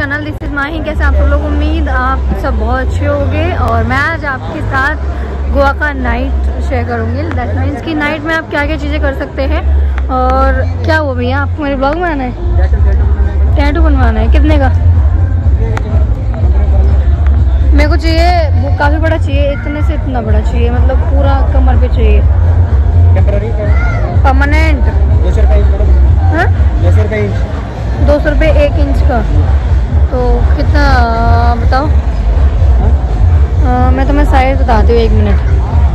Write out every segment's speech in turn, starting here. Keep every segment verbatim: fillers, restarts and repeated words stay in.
Channel this is माही। कैसे आप लोग, उम्मीद आप सब बहुत अच्छे होंगे। और मैं आज आपके साथ गोवा का नाइट शेयर करूँगी। दैट मीन्स कि नाइट में आप क्या क्या चीज़ें कर सकते हैं। और क्या हुआ भैया, आपको मेरे ब्लॉग में आना है? टैटू बनवाना है, कितने का? मेरे को चाहिए वो काफ़ी बड़ा चाहिए, इतने से इतना बड़ा चाहिए, मतलब पूरा कमर पे चाहिए। परमानेंट दो सौ रुपये इंच। दो सौ रुपये एक इंच का, तो कितना बताओ? आ, मैं तुम्हें साइज बताती हूँ, एक मिनट।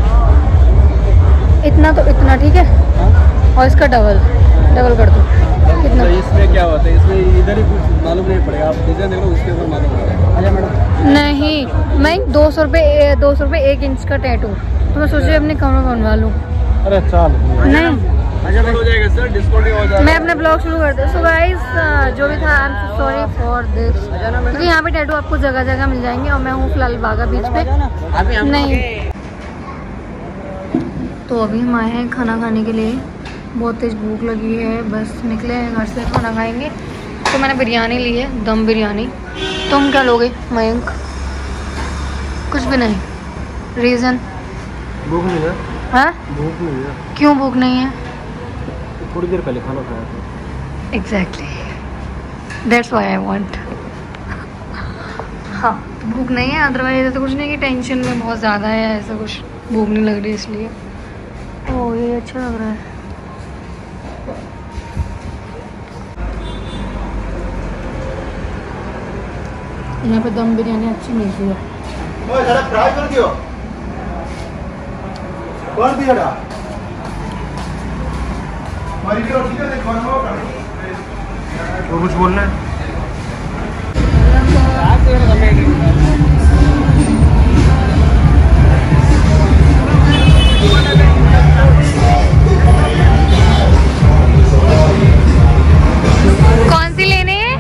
इतना तो इतना ठीक है, और इसका डबल डबल कर दो। कितना? तो इसमें क्या होता है, इसमें इधर ही कुछ मालूम नहीं पड़ेगा, आप डिजाइन देख लो उसके ऊपर मालूम पड़ेगा। अच्छा मैडम, नहीं मैं दो सौ रुपये दो सौ रुपये एक इंच का टैटू, तो मैं सोच रही अपने कमर बनवा लूँ। अरे चल नहीं हो जाएगा सर, डिस्काउंट हो जाएगा। मैं अपना ब्लॉग शुरू कर दूँ। सो गाइस, जो भी था, I am sorry for this, क्योंकि यहाँ पे टैटू आपको जगह जगह मिल जाएंगे। और मैं हूँ फिलहाल बागा बीच पे। नहीं तो अभी हम आए हैं खाना खाने के लिए। बहुत तेज भूख लगी है, बस निकले हैं घर से, खाना खाएंगे। तो मैंने बिरयानी ली है, दम बिरयानी। तुम क्या लोगे मयंक? कुछ भी नहीं। रीज़न? भूख नहीं है। हाँ, भूख नहीं है। क्यों भूख नहीं है? थोड़ी देर पहले खाना खाया था। Exactly, that's why I want. हाँ, तो भूख नहीं है, अदरवाइज ऐसा कुछ नहीं कि टेंशन में बहुत ज़्यादा है, ऐसा कुछ भूख नहीं लग रही इसलिए। ओह, ये अच्छा लग रहा है। यहाँ पे दम बिरयानी अच्छी मिलती है। ओए जरा फ्राई कर दियो। कौन भी जरा? हमारी भी रोटी का देखो ना। और कुछ बोलना है? कौन सी लेने है?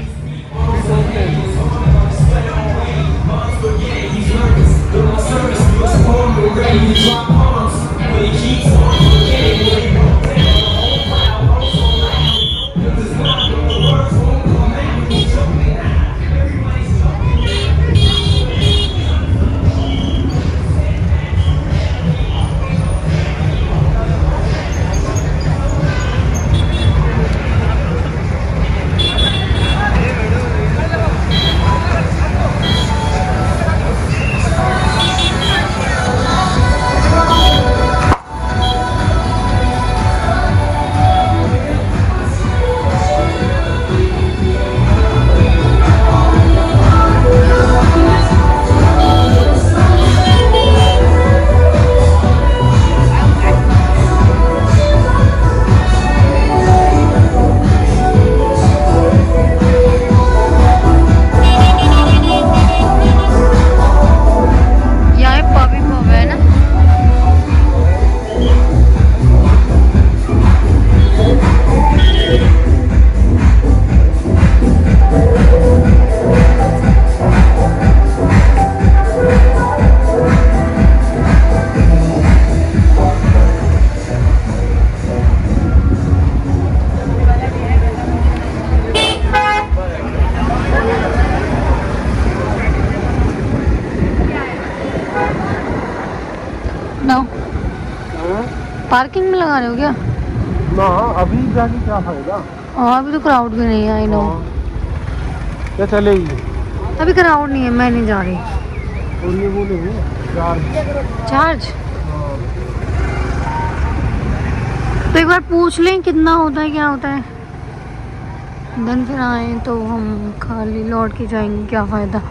पार्किंग में लगा रहे हो क्या? ना, अभी जाके क्या फायदा? हाँ, अभी तो क्राउड भी नहीं है। I know. क्या चलेगी? अभी क्राउड नहीं है, मैं नहीं जा रही। और ये वो नहीं चार्ज चार्ज तो एक बार पूछ लें कितना होता है, क्या होता है। देन फिर आए तो हम खाली लौट के जाएंगे, क्या फ़ायदा।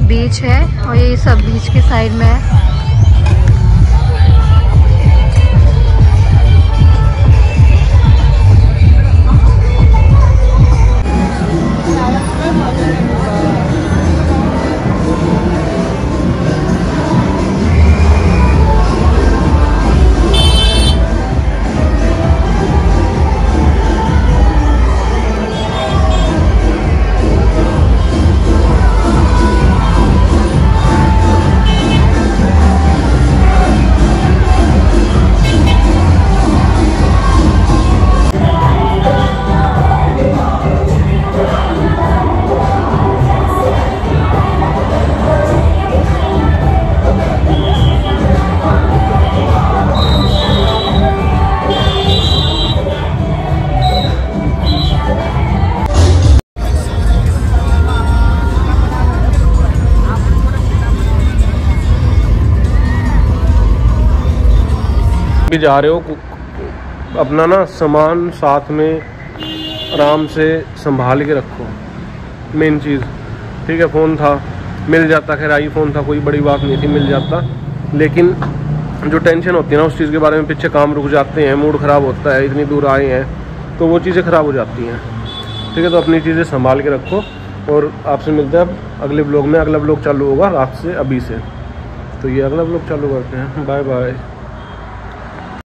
बीच है और ये सब बीच के साइड में है। भी जा रहे हो, अपना ना सामान साथ में आराम से संभाल के रखो, मेन चीज़। ठीक है, फ़ोन था मिल जाता, खैर आईफोन था, कोई बड़ी बात नहीं थी, मिल जाता। लेकिन जो टेंशन होती है ना उस चीज़ के बारे में, पीछे काम रुक जाते हैं, मूड ख़राब होता है, इतनी दूर आए हैं तो वो चीज़ें ख़राब हो जाती हैं। ठीक है, तो अपनी चीज़ें संभाल के रखो और आपसे मिलते हैं अब अगले ब्लॉग में। अगला ब्लॉग चालू होगा रात से, अभी से। तो ये अगला ब्लॉग चालू करते हैं। Bye bye.